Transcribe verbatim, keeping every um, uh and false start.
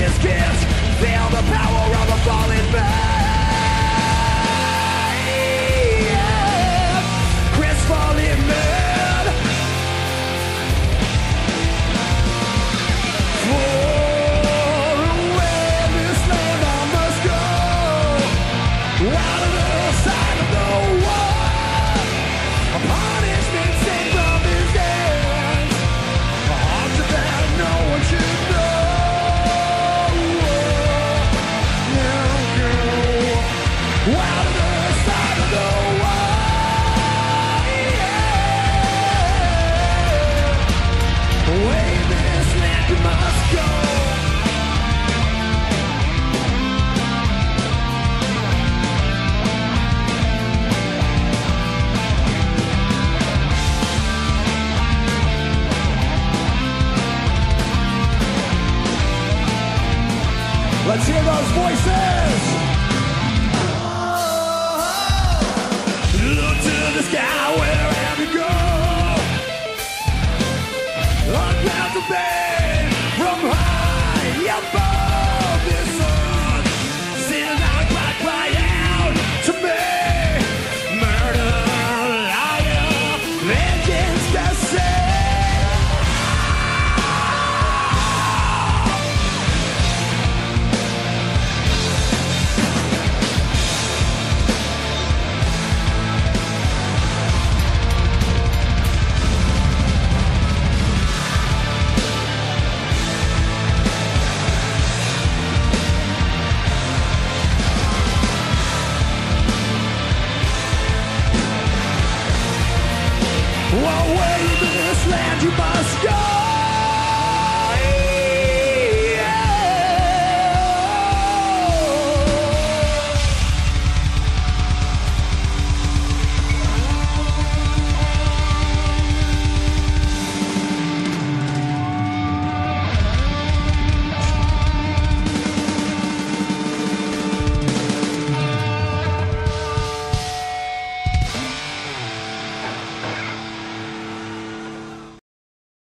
his kiss. Feel the power of a falling man. Chris falling man. For away this land I must go. Out of the side of the wall. A punishment sent from his hands. A heart that no one should know. Now go out of the side of the wall. Yeah. Away this land you must go. Let's hear those voices! Look to the sky wherever you go. Look out the bay from high above the sun. Sin out, cry, cry out to me. Murder, liar, vengeance to sin. Away this land you must go.